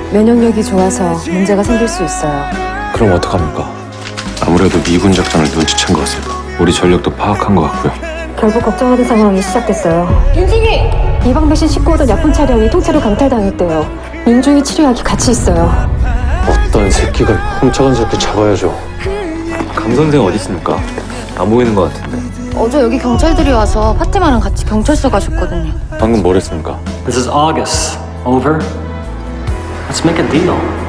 면역력이 좋아서 문제가 생길 수 있어요. 그럼 어떡합니까? 아무래도 미군 작전을 눈치챈 것 같습니다. 우리 전력도 파악한 것 같고요. 결국 걱정하는 상황이 시작됐어요. 윤승희! 이방배신 싣고 오던 약품 차량이 통째로 강탈당했대요. 민중이 치료약이 같이 있어요. 어떤 새끼가 훔쳐간 새끼 잡아야죠. 강 선생 어디 있습니까? 안 보이는 것 같은데. 어제 여기 경찰들이 와서 파티마랑 같이 경찰서 가셨거든요. 방금 뭘 했습니까? This is August. Over. Let's make a deal.